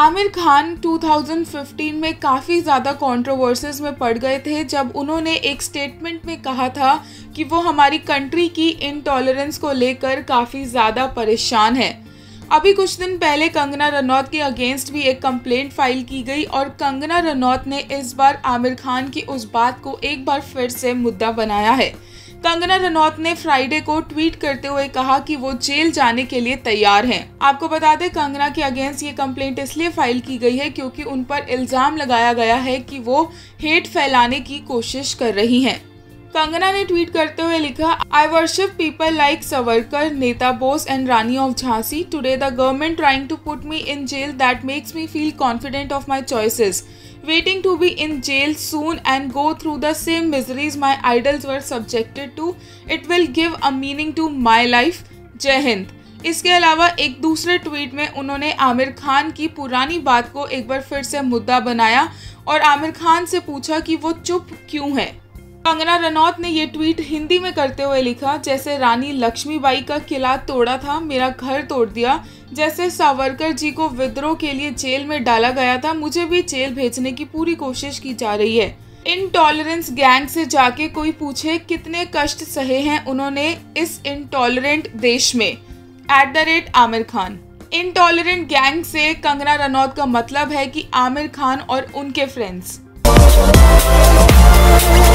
आमिर खान 2015 में काफ़ी ज़्यादा कंट्रोवर्सीज में पड़ गए थे जब उन्होंने एक स्टेटमेंट में कहा था कि वो हमारी कंट्री की इनटॉलरेंस को लेकर काफ़ी ज़्यादा परेशान है। अभी कुछ दिन पहले कंगना रनौत के अगेंस्ट भी एक कंप्लेंट फाइल की गई और कंगना रनौत ने इस बार आमिर खान की उस बात को एक बार फिर से मुद्दा बनाया है। कंगना रनौत ने फ्राइडे को ट्वीट करते हुए कहा कि वो जेल जाने के लिए तैयार हैं। आपको बता दें, कंगना के अगेंस्ट ये कंप्लेंट इसलिए फाइल की गई है क्योंकि उन पर इल्जाम लगाया गया है कि वो हेट फैलाने की कोशिश कर रही हैं। कंगना ने ट्वीट करते हुए लिखा, I worship people like Savarkar, Neta Bose and Rani of Jhansi. Today the government trying to put me in jail that makes me feel confident of my choices. Waiting to be in jail soon and go through the same miseries my idols were subjected to. It will give a meaning to my life. जय हिंद। इसके अलावा एक दूसरे tweet में उन्होंने आमिर खान की पुरानी बात को एक बार फिर से मुद्दा बनाया और आमिर खान से पूछा कि वो चुप क्यों है। कंगना रनौत ने ये ट्वीट हिंदी में करते हुए लिखा, जैसे रानी लक्ष्मीबाई का किला तोड़ा था, मेरा घर तोड़ दिया। जैसे सावरकर जी को विद्रोह के लिए जेल में डाला गया था, मुझे भी जेल भेजने की पूरी कोशिश की जा रही है। इनटॉलरेंस गैंग से जाके कोई पूछे कितने कष्ट सहे हैं उन्होंने इस इनटॉलरेंट देश में। @आमिर खान। इनटॉलरेंट गैंग से कंगना रनौत का मतलब है कि आमिर खान और उनके फ्रेंड्स।